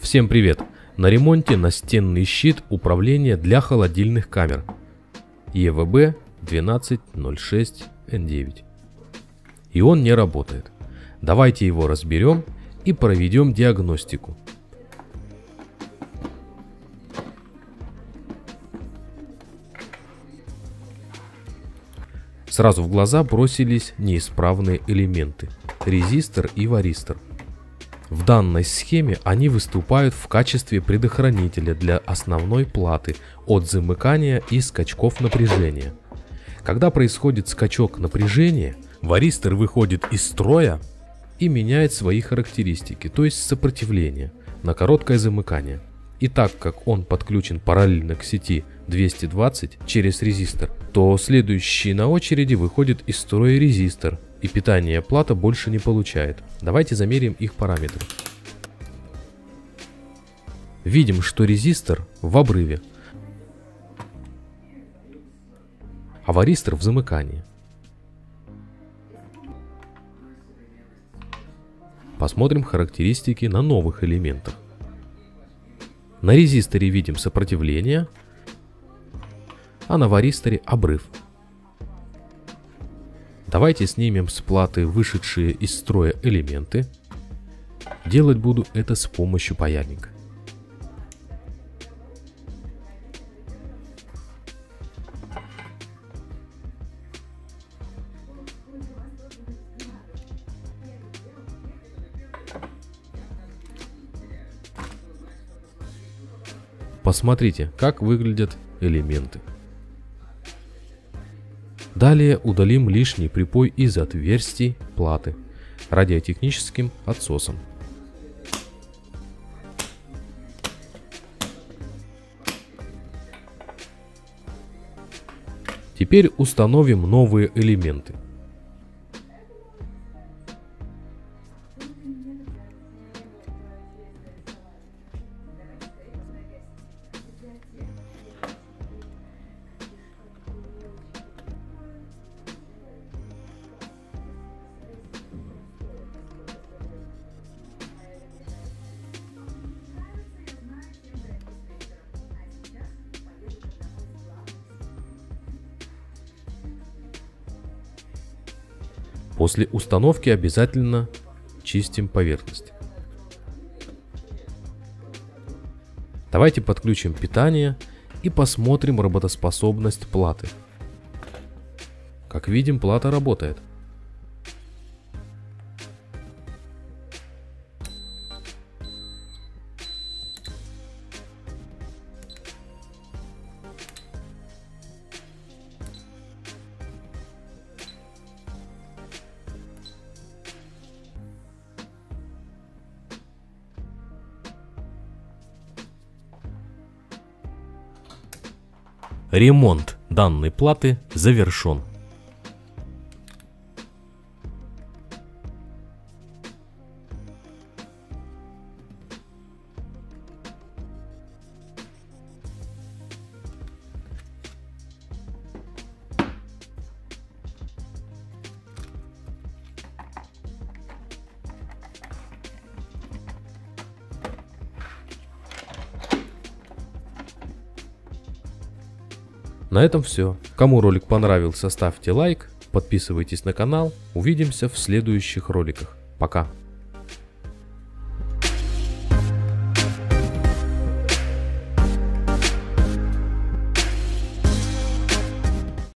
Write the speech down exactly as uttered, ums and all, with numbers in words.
Всем привет! На ремонте настенный щит управления для холодильных камер и вэ бэ двенадцать ноль шесть эн девять. И он не работает. Давайте его разберем и проведем диагностику. Сразу в глаза бросились неисправные элементы – резистор и варистор. В данной схеме они выступают в качестве предохранителя для основной платы от замыкания и скачков напряжения. Когда происходит скачок напряжения, варистор выходит из строя и меняет свои характеристики, то есть сопротивление, на короткое замыкание. И так как он подключен параллельно к сети двести двадцать через резистор, то следующий на очереди выходит из строя резистор, и питание плата больше не получает. Давайте замерим их параметры. Видим, что резистор в обрыве, а варистор в замыкании. Посмотрим характеристики на новых элементах. На резисторе видим сопротивление, а на варисторе обрыв. Давайте снимем с платы вышедшие из строя элементы. Делать буду это с помощью паяльника. Посмотрите, как выглядят элементы. Далее удалим лишний припой из отверстий платы радиотехническим отсосом. Теперь установим новые элементы. После установки обязательно чистим поверхность. Давайте подключим питание и посмотрим работоспособность платы. Как видим, плата работает. Ремонт данной платы завершен. На этом все. Кому ролик понравился, ставьте лайк, подписывайтесь на канал. Увидимся в следующих роликах. Пока.